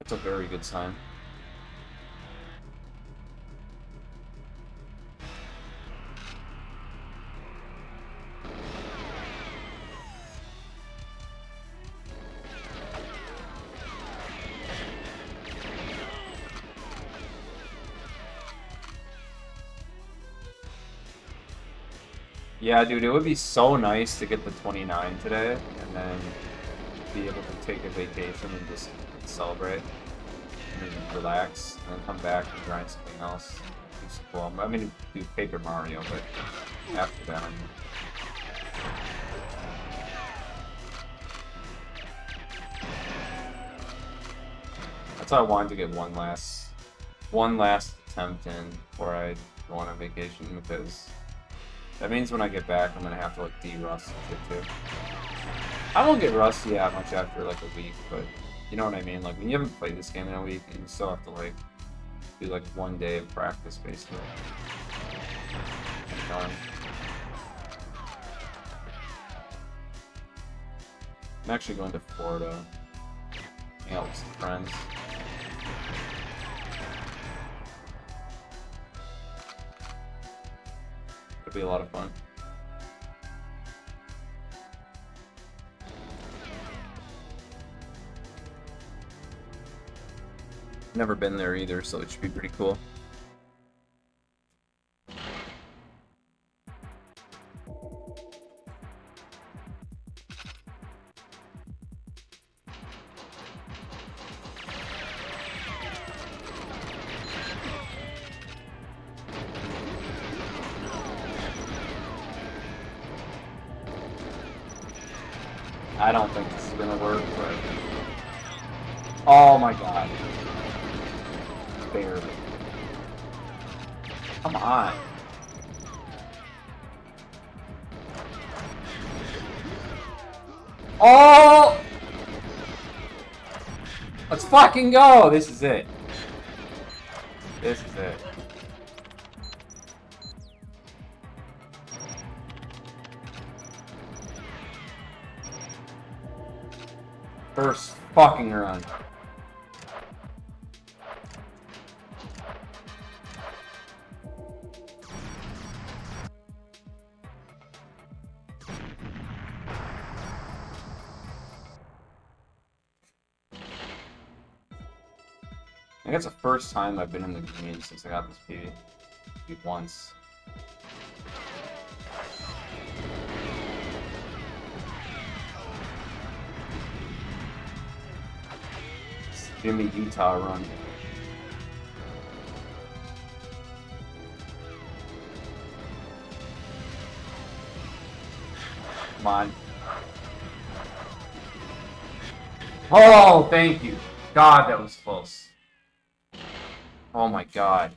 That's a very good sign. Yeah, dude, it would be so nice to get the 29 today, and then be able to take a vacation and just celebrate, and then relax, and then come back and grind something else. It's cool. I mean, do Paper Mario, but after that, that's why I wanted to get one last attempt in before I go on a vacation, because that means when I get back, I'm gonna have to like de-rust shit too. I won't get rusty that much after like a week, but you know what I mean? Like when you haven't played this game in a week, and you still have to like do like 1 day of practice basically. And done. I'm actually going to Florida. Hang out with some friends. It'll be a lot of fun. Never been there either, so it should be pretty cool. I don't think this is gonna work, but... Oh my god. Barely. Come on. Oh! Let's fucking go! This is it. This is it. First fucking run. I think it's the first time I've been in the green since I got this PB. Once. Jimmy Utah run. Come on. Oh, thank you. God, that was close. Oh my god.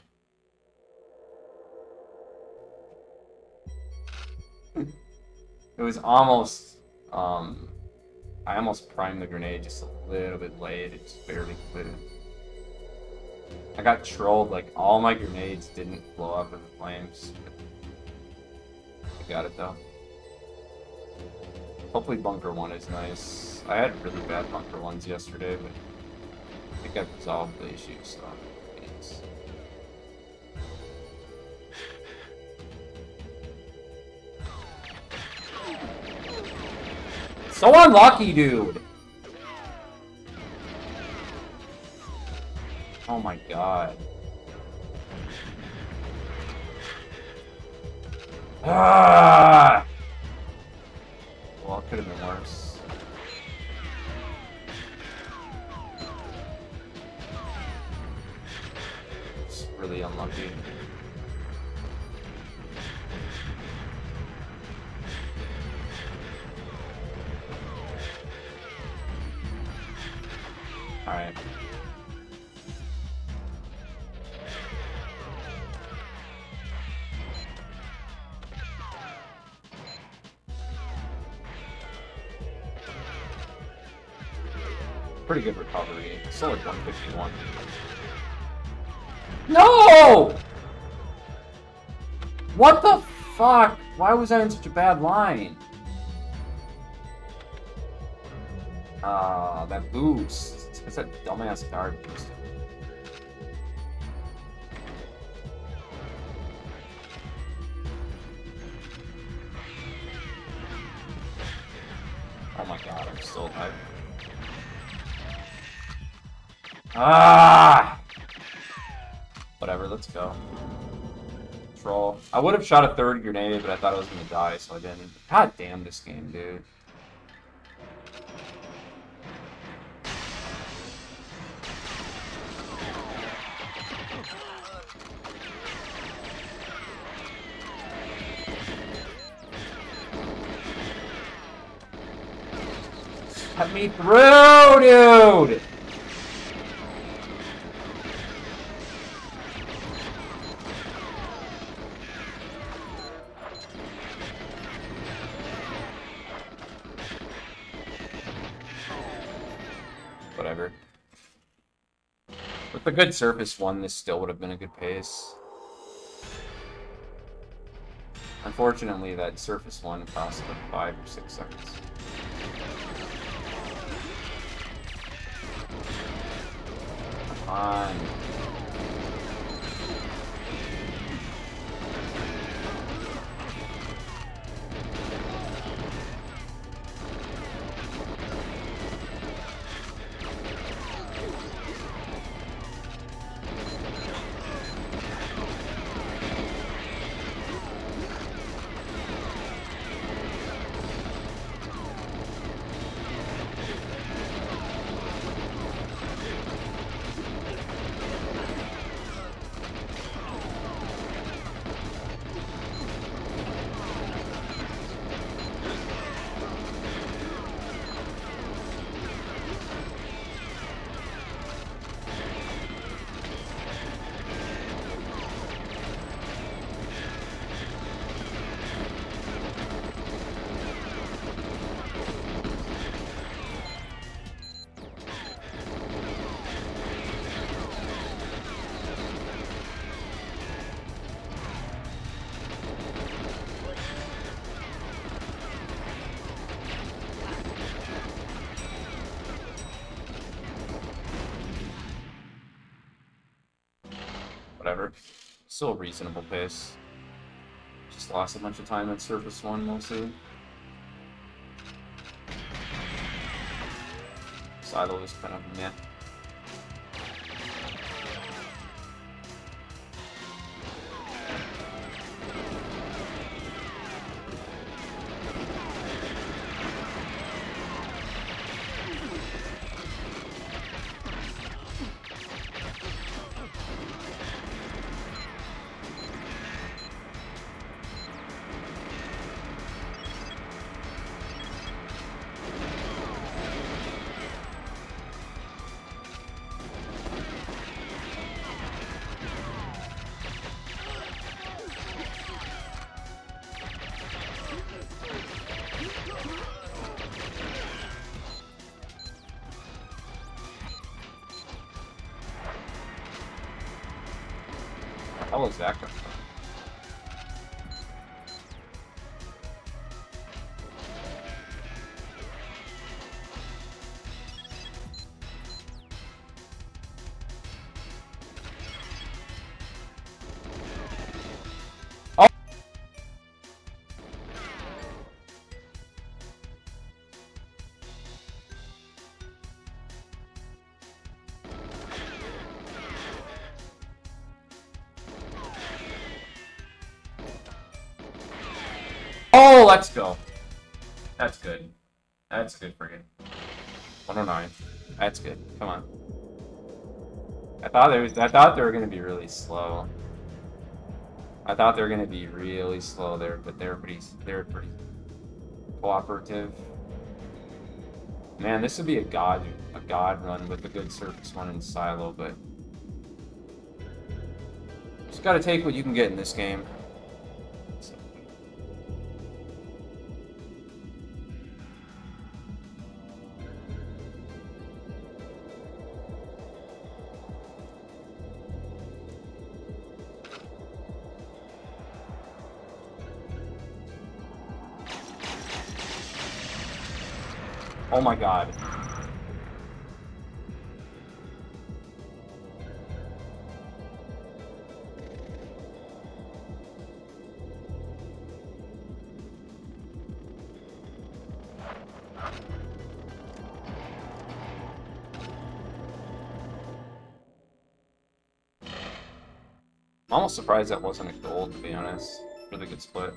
It was almost, I almost primed the grenade just a little bit late. It just barely completed. I got trolled, like all my grenades didn't blow up in the flames. I got it though. Hopefully bunker 1 is nice. I had really bad bunker 1s yesterday, but I think I resolved the issue, so thanks. So unlucky, dude! Oh my god. Ah! Well, it could have been worse. It's really unlucky. Alright. Pretty good recovery. Still like 151. No! What the fuck? Why was I in such a bad line? Ah, that boost. It's that dumbass guard boost. Oh my god, I'm still alive. Ah! Whatever, let's go. Troll. I would have shot a third grenade, but I thought I was gonna die, so I didn't. God damn this game, dude. Let me through, dude! Whatever. With a good surface one, this still would have been a good pace. Unfortunately, that surface one cost like 5 or 6 seconds. Come on. Whatever. Still a reasonable pace. Just lost a bunch of time at surface one mostly. Silo was kind of meh. How was that going? Oh, let's go. That's good. That's good for you. 109. That's good. Come on. I thought they were gonna be really slow. I thought they were gonna be really slow there, but they were pretty cooperative. Man, this would be a god run with a good surface one in silo, but just gotta take what you can get in this game. Oh my god. I'm almost surprised that wasn't a gold, to be honest. Really good split.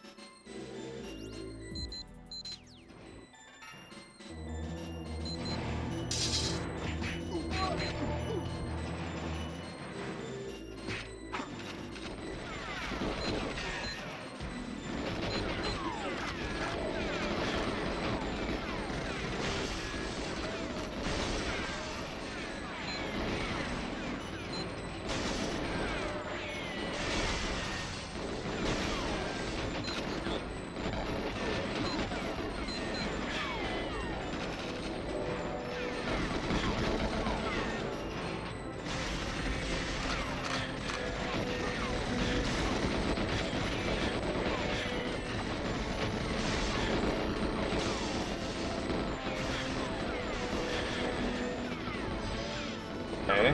Okay.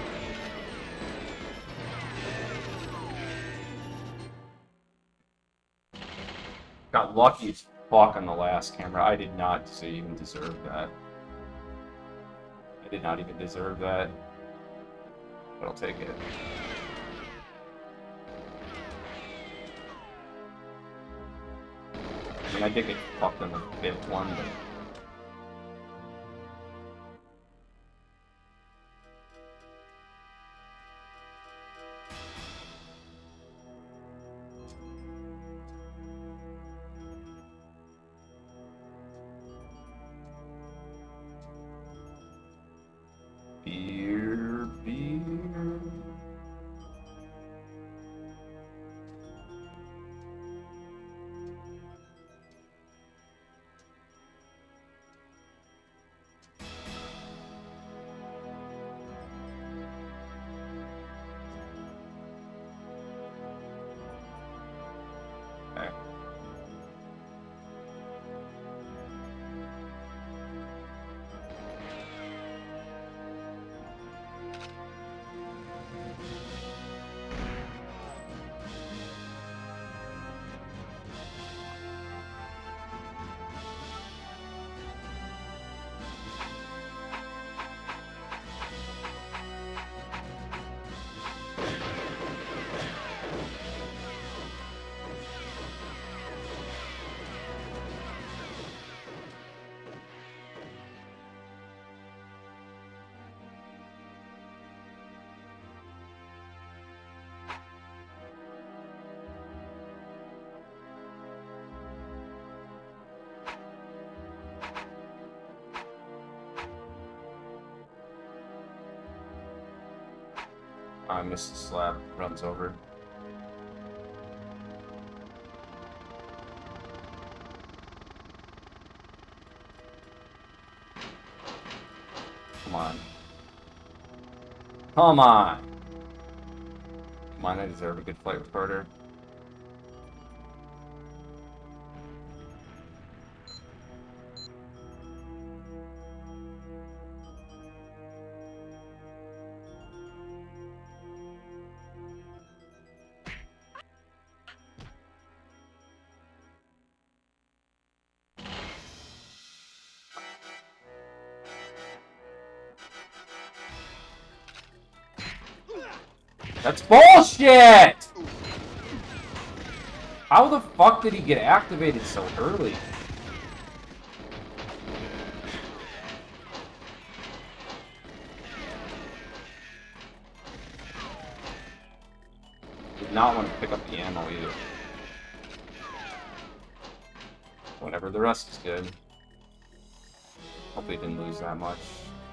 Got lucky as fuck on the last camera. I did not even deserve that. I did not even deserve that. But I'll take it. I mean, I did get fucked on the fifth one, but... Beer. Okay. I missed the slap. Runs over. Come on. Come on! Come on, I deserve a good fight with Carter. That's bullshit! How the fuck did he get activated so early? Did not want to pick up the ammo either. Whatever, the rest is good. Hopefully didn't lose that much.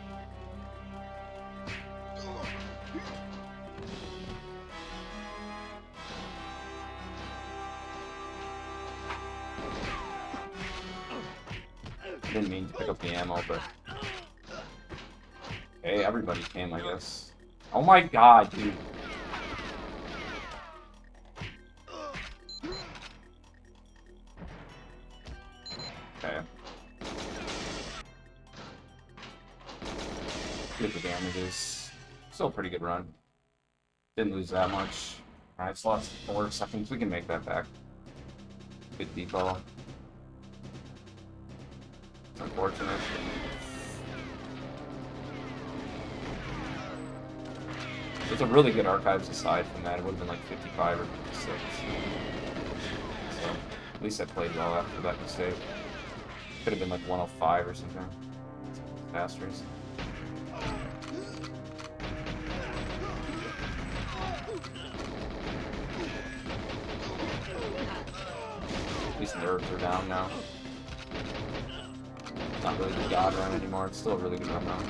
Didn't mean to pick up the ammo, but... Hey, everybody can, I guess. Oh my god, dude. Okay. Get the damages. Still a pretty good run. Didn't lose that much. Alright, so lost 4 seconds. We can make that back. Good depot. It's unfortunate. It's a really good archives aside from that. It would have been like 55 or 56. So at least I played well after that mistake. Could have been like 105 or something. Bastards. At least nerves are down now. It's not really the god run anymore. It's still a really good run though.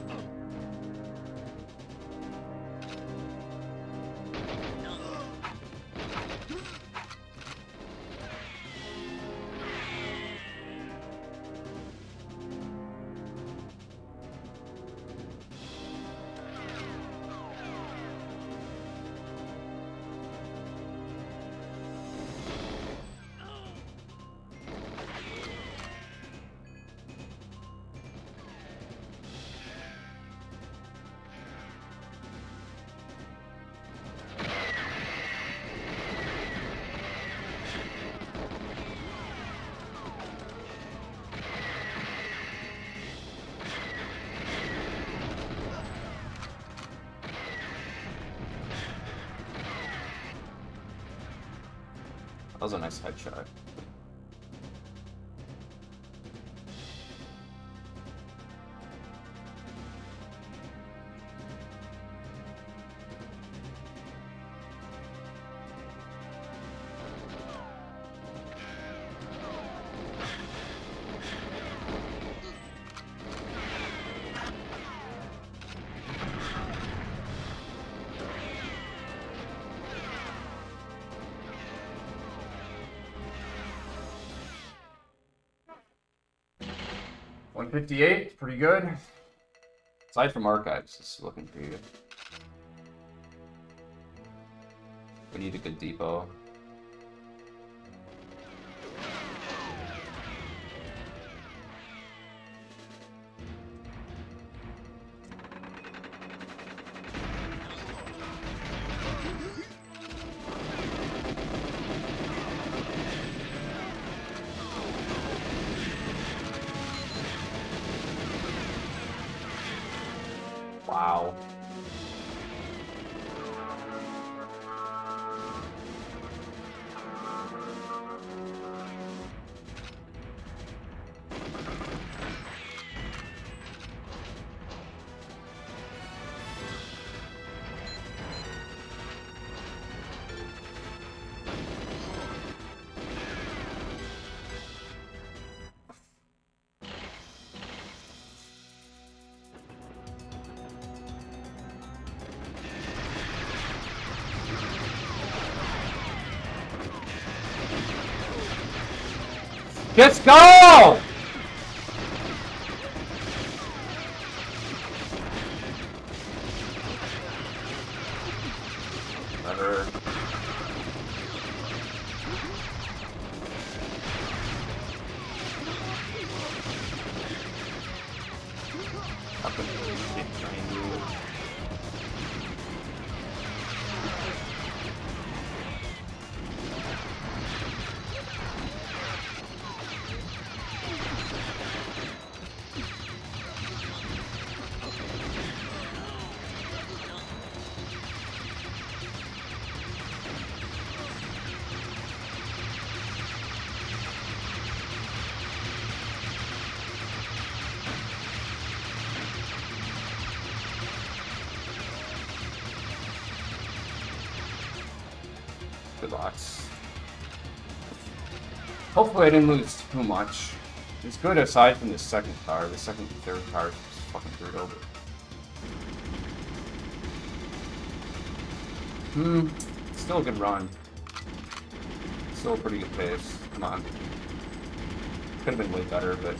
That was a nice headshot. $158, pretty good. Aside from archives, it's looking pretty good. We need a good depot. Wow. Let's go! Never. Fucking shit train, dude. Good locks. Hopefully I didn't lose too much. It's good aside from the second car. The second and third car is fucking brutal. Still a good run. Still a pretty good pace. Come on. Could have been way better, but...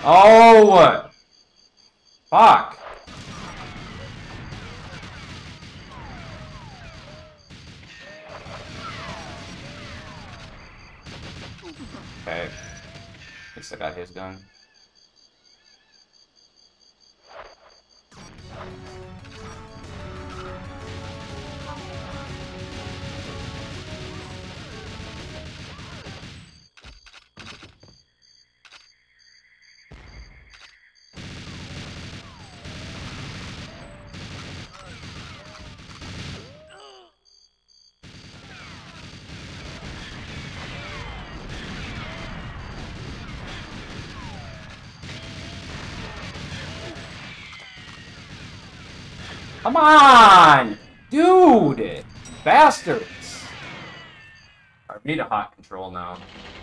Oh! Fuck! Okay. At least I got his gun. Come on! Dude! Bastards! I need a hot control now.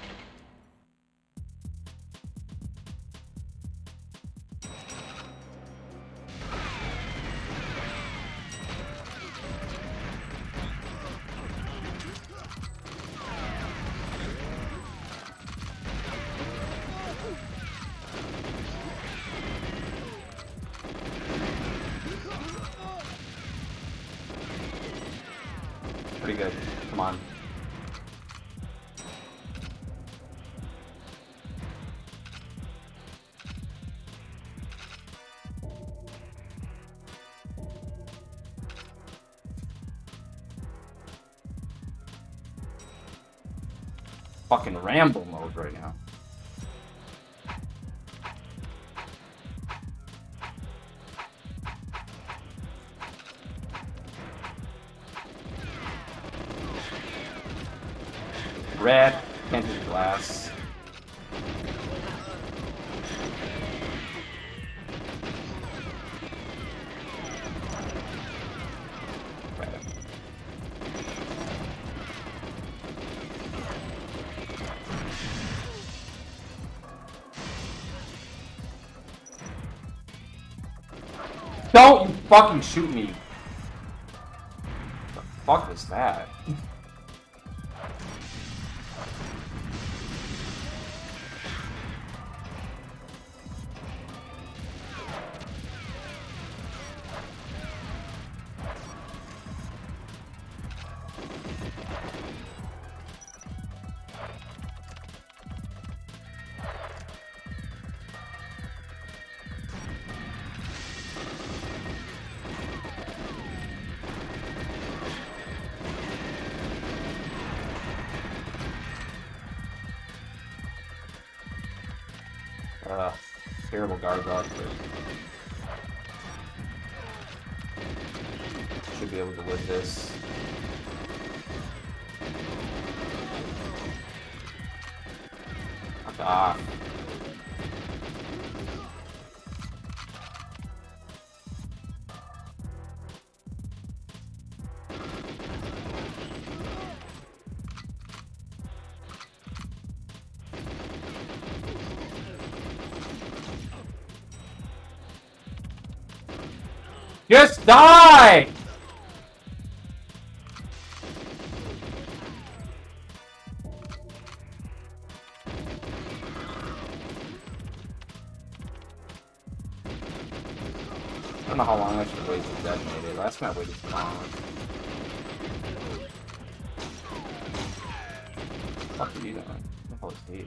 Pretty good. Come on. Fucking Rambo mode right now. Red, can't hit the glass. Red. Don't you fucking shoot me. What the fuck was that? Terrible guard dog, but should be able to live this. Fuck off. Just die! I don't know how long I should wait to detonate it. Last time I waited too long. What the fuck are you doing? What the hell is he?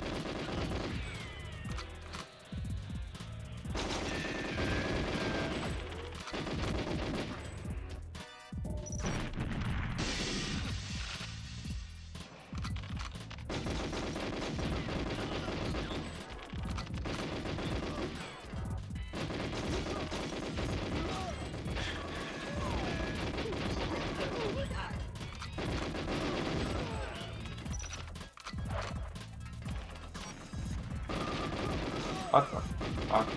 What the fuck?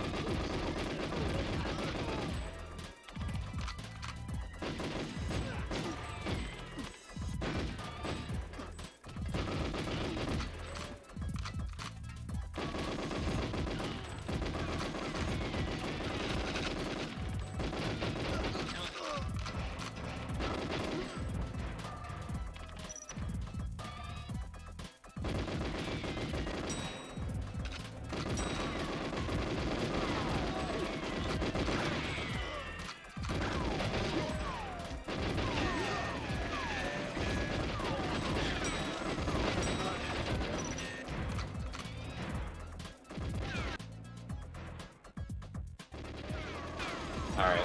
Alright.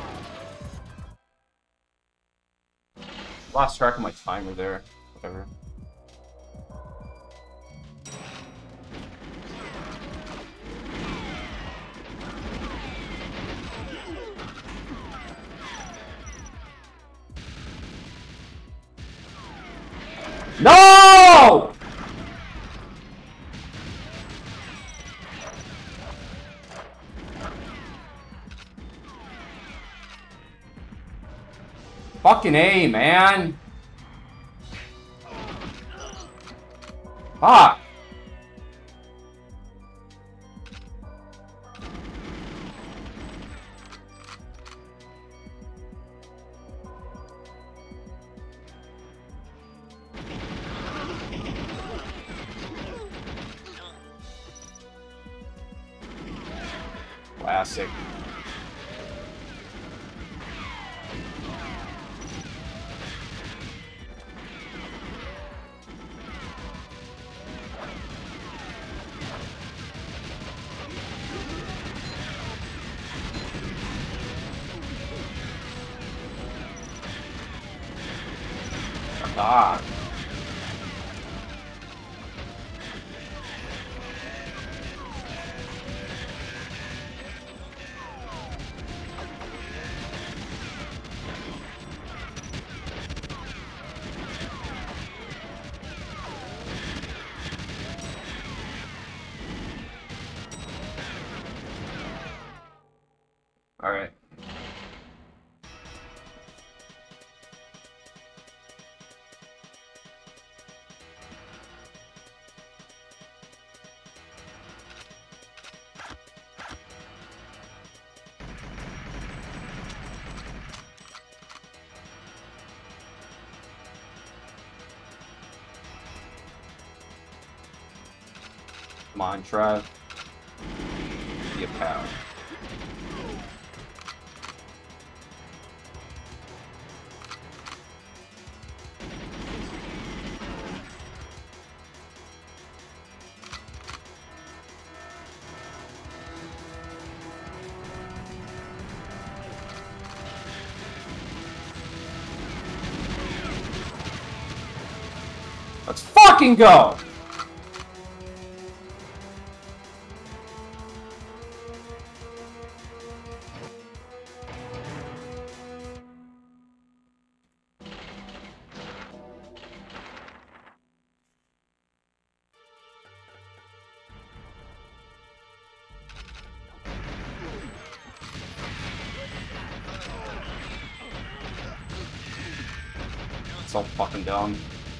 Lost track of my timer there. Whatever. No! Fucking A, man. Fuck. Classic. Ah. All right. Come on, Trev. Be a pal. Let's fucking go! So fucking dumb.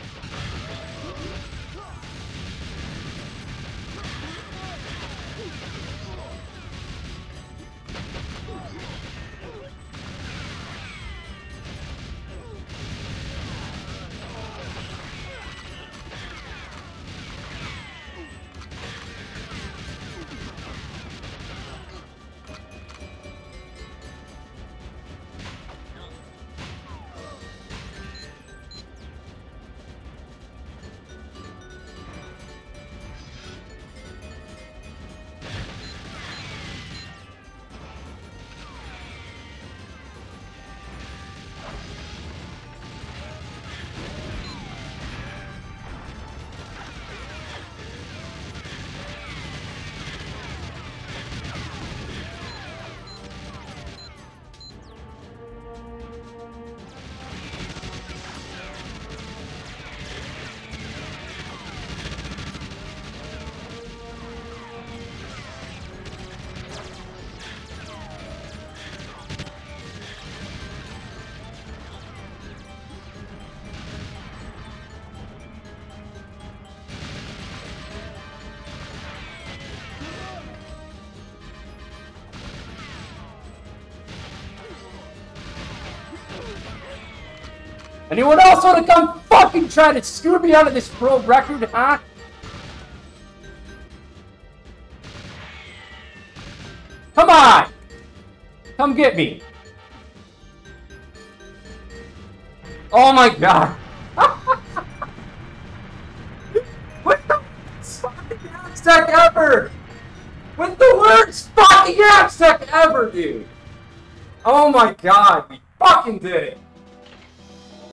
Anyone else want to come fucking try to screw me out of this pro record, huh? Come on! Come get me. Oh my god. What the fucking abstract ever? With the worst fucking abstract ever, dude. Oh my god, we fucking did it!